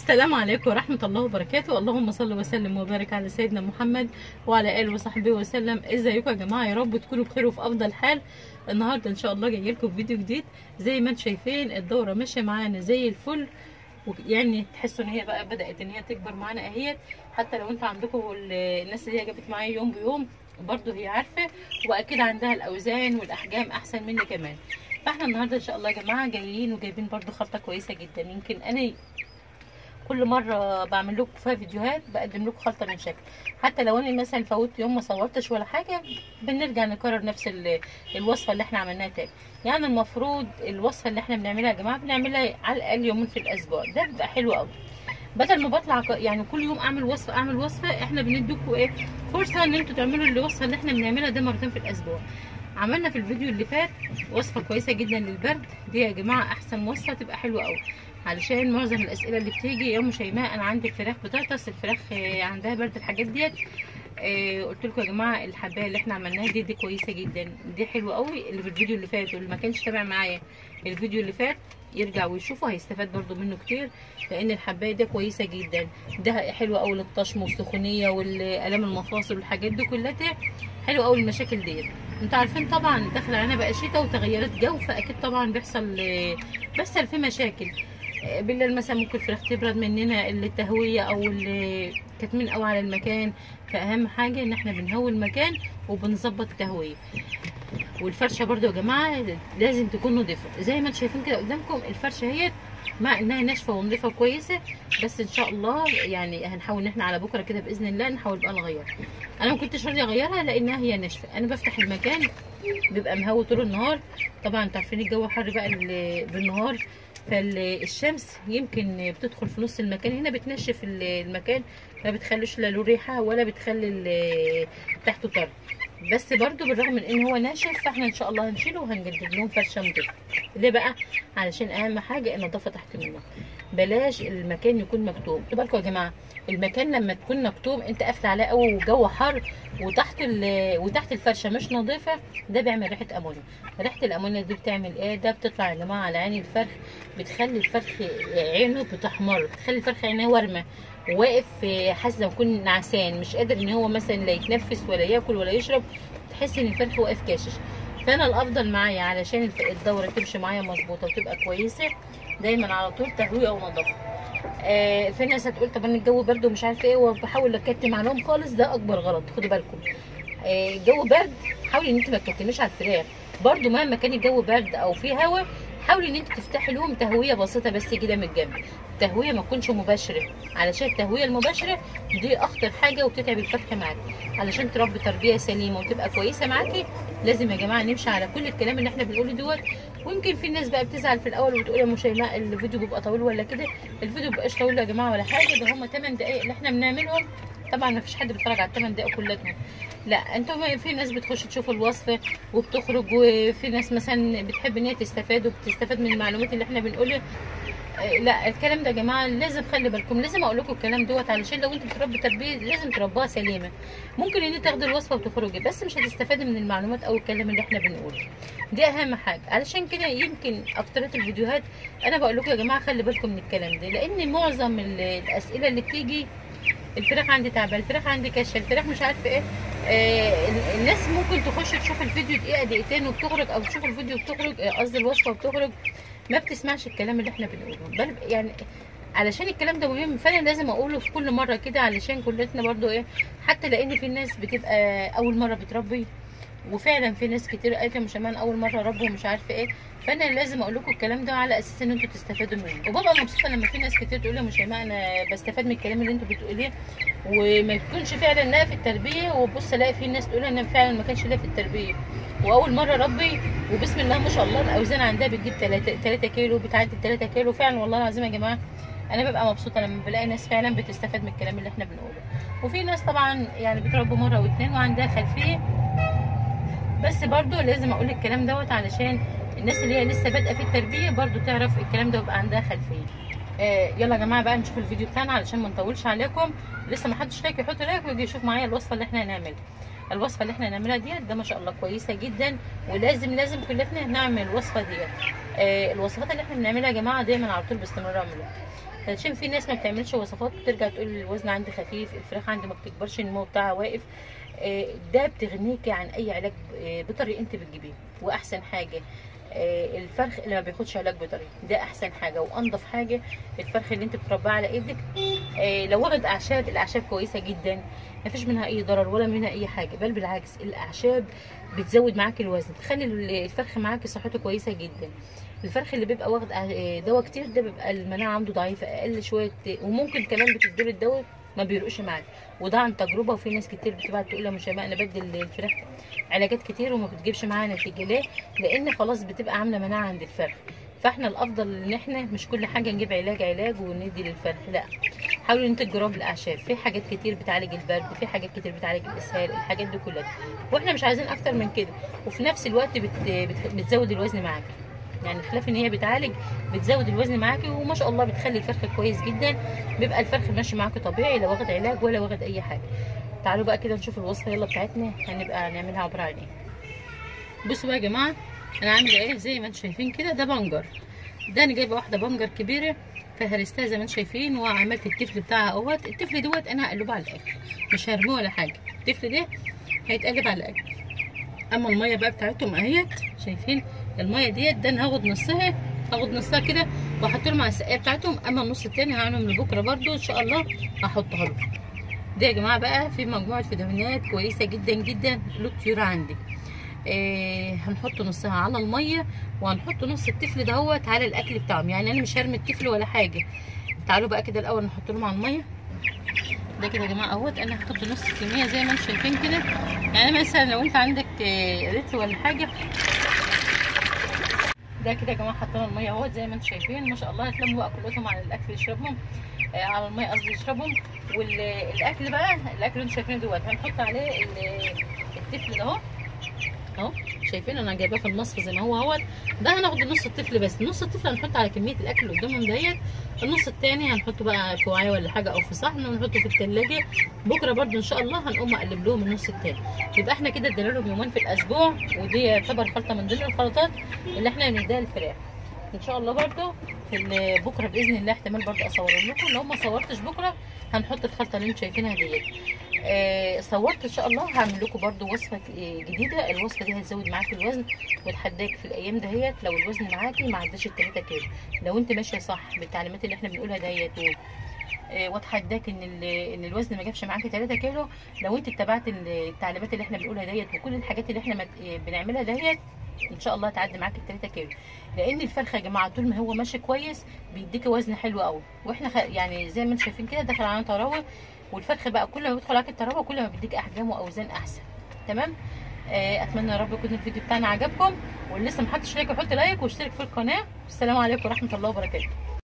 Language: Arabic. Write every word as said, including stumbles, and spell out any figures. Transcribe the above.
السلام عليكم ورحمة الله وبركاته. اللهم صل وسلم وبارك على سيدنا محمد وعلى آله وصحبه وسلم. ازيكم يا جماعة؟ يا رب تكونوا بخير وفي أفضل حال. النهاردة إن شاء الله جاي لكم فيديو جديد. زي ما انتم شايفين الدورة ماشية معانا زي الفل، يعني تحسوا ان هي بقى بدأت ان هي تكبر معانا اهيت. حتى لو انتوا عندكم الناس اللي هي جابت معايا يوم بيوم برضو هي عارفة، واكيد عندها الاوزان والاحجام احسن مني كمان. فاحنا النهارده ان شاء الله يا جماعة جايين وجايبين برضو خلطة كويسة جدا. يمكن انا كل مره بعمل لكم فيها فيديوهات بقدم لكم خلطه من شكل، حتى لو انا مثلا فوتت يوم ما صورتش ولا حاجه بنرجع نكرر نفس الوصفه اللي احنا عملناها تاني. يعني المفروض الوصفه اللي احنا بنعملها يا جماعه بنعملها على الاقل يومين في الاسبوع، ده بيبقى حلو قوي. بدل ما بطلع يعني كل يوم اعمل وصفه اعمل وصفه، احنا بنديكم ايه فرصه ان انتوا تعملوا الوصفه اللي احنا بنعملها ده مرتين في الاسبوع. عملنا في الفيديو اللي فات وصفه كويسه جدا للبرد، دي يا جماعه احسن وصفه تبقى حلوه قوي، علشان معظم الاسئله اللي بتيجي يا ام شيماء انا عندي الفراخ بتعطس، الفراخ عندها برد، الحاجات ديت. آه قلت لكم يا جماعه الحبايه اللي احنا عملناها دي دي كويسه جدا، دي حلوه قوي. اللي في الفيديو اللي فات واللي ما كانش تابع معايا الفيديو اللي فات يرجع ويشوفه، هيستفاد برده منه كتير، لان الحبايه دي كويسه جدا. ده حلوه قوي للطشم والسخونيه والالام المفاصل والحاجات دي كلها، حلوه قوي المشاكل ديت. انتوا عارفين طبعا داخل علينا بقى شتاء وتغيرات جو، فاكيد طبعا بيحصل بيحصل في مشاكل. بالليل مثلا ممكن الفراخ تبرد مننا، التهويه او الكتمين قوي على المكان. فاهم حاجه ان احنا بنهوي المكان وبنظبط التهويه. والفرشه برده يا جماعه لازم تكون نظيفه، زي ما انتم شايفين كده قدامكم الفرشه اهي مع انها ناشفه ونظيفه كويسه. بس ان شاء الله يعني هنحاول ان احنا على بكره كده باذن الله نحاول بقى نغيرها. انا ما كنتش راضيه اغيرها لانها هي ناشفه. انا بفتح المكان بيبقى مهوي طول النهار، طبعا انتوا عارفين الجو حر بقى بالنهار، فالشمس يمكن بتدخل في نص المكان هنا بتنشف المكان، ما بتخليش لا له ريحه ولا بتخلي تحته طرد. بس برضو بالرغم من ان هو ناشف فاحنا ان شاء الله هنشيله وهنجدد لهم فرشه نضيفه. ليه بقى؟ علشان اهم حاجه النظافه تحت منه، بلاش المكان يكون مكتوم. خدوا بالكم يا جماعه، المكان لما تكون مكتوم انت قافل عليه قوي والجو حر وتحت وتحت الفرشه مش نظيفه، ده بيعمل ريحه امونيا. ريحه الامونيا دي بتعمل ايه؟ ده بتطلع يا جماعه على عين الفرخ، بتخلي الفرخ عينه بتحمر، بتخلي الفرخ عينها ورمه، واقف حاسس لو يكون نعسان مش قادر ان هو مثلا لا يتنفس ولا ياكل ولا يشرب، تحس ان الفرخ واقف كاشش. فانا الافضل معايا علشان الدوره تمشي معايا مظبوطه وتبقى كويسه دايما على طول تهويه ونظافه. آه في ناس هتقول طب انا الجو برد ومش عارفه ايه وبحاول اكتم عليهم خالص، ده اكبر غلط. خدوا بالكم آه الجو برد حاولي ان انت ما تكتميش على الفراخ، برده مهما كان الجو برد او في هواء حاولي ان انت تفتحي لهم تهويه بسيطه بس كده من الجنب، التهويه ما تكونش مباشره، علشان التهويه المباشره دي اخطر حاجه وبتتعب الفرخ معاكي. علشان تربي تربيه سليمه وتبقى كويسه معاكي لازم يا جماعه نمشي على كل الكلام اللي احنا بنقوله دوت. ويمكن في ناس بقى بتزعل في الاول وبتقول يا ام شيماء الفيديو بيبقى طويل ولا كده، الفيديو مبقاش طويل يا جماعه ولا حاجه، ده هم ثماني دقائق اللي احنا بنعملهم. طبعا ما فيش حد بيتفرج على الثمان دقائق كلهم، لا انتوا في ناس بتخش تشوف الوصفه وبتخرج، وفي ناس مثلا بتحب ان هي تستفاد وبتستفاد من المعلومات اللي احنا بنقولها. لا الكلام ده يا جماعه لازم خلي بالكم، لازم اقول لكم الكلام دوت علشان لو انت بتربي تربيه لازم تربيها سليمه. ممكن ان انت تاخدي الوصفه وتخرجي بس مش هتستفادي من المعلومات او الكلام اللي احنا بنقوله، دي اهم حاجه. علشان كده يمكن اكتريه الفيديوهات انا بقول لكم يا جماعه خلي بالكم من الكلام ده، لان معظم الاسئله اللي بتيجي الفراخ عندي تعبانه، الفراخ عندي كشه، الفراخ مش عارفه ايه. آه الناس ممكن تخش تشوف الفيديو دقيقه دقيقتين وبتخرج، او تشوف الفيديو وبتخرج قصدي الوصفه وبتخرج ما بتسمعش الكلام اللي احنا بنقوله. بل يعني علشان الكلام ده مهم فانا لازم اقوله في كل مره كده، علشان كلنا برضو ايه، حتى لان في ناس بتبقى اول مره بتربي، وفعلا في ناس كتير قالت مش امان اول مره ربوا ومش عارفه ايه، فانا لازم اقول لكم الكلام ده على اساس ان انتوا تستفادوا منه. وببقى مبسوطه لما في ناس كتير تقول لي مش امان انا بستفاد من الكلام اللي انتوا بتقوليه، وما تكونش فعلا لها في التربيه، وبص الاقي في ناس تقول انا فعلا ما كانش لها في التربيه واول مره ربي وبسم الله ما شاء الله الاوزان عندها بتجيب ثلاثة كيلو، بتعدي ثلاثة كيلو فعلا. والله العظيم يا جماعه انا ببقى مبسوطه لما بلاقي ناس فعلا بتستفاد من الكلام اللي احنا بنقوله. وفي ناس طبعا يعني بتربوا مره واثنين وعندها خلفيه، بس برضو لازم اقول الكلام دوت علشان الناس اللي هي لسه بادئه في التربيه برضو تعرف الكلام ده ويبقى عندها خلفيه. آه يلا يا جماعه بقى نشوف الفيديو بتاعنا علشان ما نطولش عليكم. لسه ما حدش لايك يحط لايك ويجي يشوف معايا الوصفه اللي احنا هنعملها. الوصفه اللي احنا هنعملها ديت ده ما شاء الله كويسه جدا، ولازم لازم كلنا نعمل الوصفه ديت. آه الوصفات اللي احنا بنعملها يا جماعه دايما على طول باستمرار اعملوها. عشان في ناس ما بتعملش وصفات بترجع تقول الوزن عندي خفيف، الفراخ عندي ما بتكبرش، النمو بتاعها واقف. ده بتغنيكي عن اي علاج بيطري انت بتجيبيه. واحسن حاجه الفرخ اللي ما بياخدش علاج بيطري، ده احسن حاجه وانضف حاجه. الفرخ اللي انت بتربيه على ايدك لو واخد اعشاب، الاعشاب كويسه جدا، ما فيش منها اي ضرر ولا منها اي حاجه، بل بالعكس الاعشاب بتزود معاكي الوزن، تخلي الفرخ معاكي صحته كويسه جدا. الفرخ اللي بيبقى واخد دواء كتير ده بيبقى المناعه عنده ضعيفه اقل شويه، وممكن كمان بتديله الدواء ما بيرقش معاك، وده عن تجربه. وفي ناس كتير بتبعت تقول لها مش انا بدل الفراخ علاجات كتير وما بتجيبش معاها نتيجه. ليه؟ لان خلاص بتبقى عامله مناعه عند الفرخ. فاحنا الافضل ان احنا مش كل حاجه نجيب علاج علاج وندي للفرخ، لا، حاولوا ان انتوا تجربوا بالاعشاب. في حاجات كتير بتعالج البرد، في حاجات كتير بتعالج الاسهال، الحاجات دي كلها، واحنا مش عايزين اكتر من كده. وفي نفس الوقت بت... بت... بتزود الوزن معاكي، يعني خلاف ان هي بتعالج بتزود الوزن معاكي، وما شاء الله بتخلي الفرخ كويس جدا، بيبقى الفرخ ماشي معاكي طبيعي لا واخد علاج ولا واخد اي حاجه. تعالوا بقى كده نشوف الوصفه يلا بتاعتنا هنبقى نعملها عباره عن ايه. بصوا بقى يا جماعه انا عامله ايه زي ما انتم شايفين كده. ده بنجر، ده انا جايبه واحده بنجر كبيره فهرستها زي ما انتم شايفين، وعملت التفل بتاعها اهوت. التفل دوت انا هقلبه على الاكل، مش هرموه ولا حاجه، التفل ده هيتقلب على الاكل. اما الميه بقى بتاعتهم اهيت شايفين الميه ديت، ده انا هاخد نصها، هاخد نصها كده واحط لهم على السقايه بتاعتهم. اما النص التاني هعمله من بكره برده ان شاء الله هحطها لهم. ده يا جماعه بقى في مجموعه فيتامينات كويسه جدا جدا له كتير عندي. إيه هنحط نصها على الميه، وهنحط نص التفل دهوت على الاكل بتاعهم. يعني انا مش هرمي التفل ولا حاجه. تعالوا بقى كده الاول نحط لهم على الميه. ده كده يا جماعه اهوت انا هحط نص الكميه زي ما انتم شايفين كده. يعني مثلا لو انت عندك ريتل ولا حاجه. ده كده يا جماعه حطينا الميه اهوت زي ما انتم شايفين، ما شاء الله هتلموا بقى كلهم على الاكل يشربهم، آه على الميه قصدي يشربهم. والاكل بقى الاكل اللي انتم شايفينه دوت هنحط عليه التفل ده اهو اهو شايفين انا جايباه في النصف زي ما هو اهوت. ده هناخد نص الطفل بس، نص الطفل هنحط على كميه الاكل اللي قدامهم ديت. النص التاني هنحطه بقى في وعاء ولا حاجه او في صحن ونحطه في الثلاجه. بكره برده ان شاء الله هنقوم اقلب لهم النص التاني. يبقى احنا كده ادينا لهم يومين في الاسبوع، ودي يعتبر خلطه من ضمن الخلطات اللي احنا بنديها للفراخ. ان شاء الله برده في بكره باذن الله احتمال برده اصور لكم، لو ما صورتش بكره هنحط الخلطه اللي انتم شايفينها ديت. آه صورت ان شاء الله هعمل لكم برده وصفه جديده. الوصفه دي هتزود معاكي الوزن وتحداك في الايام دهيت لو الوزن معاكي ما عداش ال تلاتة كيلو، لو انت ماشيه صح بالتعليمات اللي احنا بنقولها ديت. آه واتحداك ان ان الوزن ما جابش معاكي تلاتة كيلو لو انت اتبعت التعليمات اللي احنا بنقولها ديت وكل الحاجات اللي احنا بنعملها ديت، ان شاء الله هتعدي معاكي ال تلاتة كيلو. لان الفرخه يا جماعه طول ما هو ماشي كويس بيديكي وزن حلو قوي. واحنا خ... يعني زي ما انتم شايفين كده دخل علينا تراوه، والفرخ بقى كل ما بيدخل عليك التراوه كل ما بيديك احجام واوزان احسن. تمام. آه اتمنى يا رب يكون الفيديو بتاعنا عجبكم، واللي لسه محدش لايك يحط لايك واشترك في القناه. والسلام عليكم ورحمه الله وبركاته.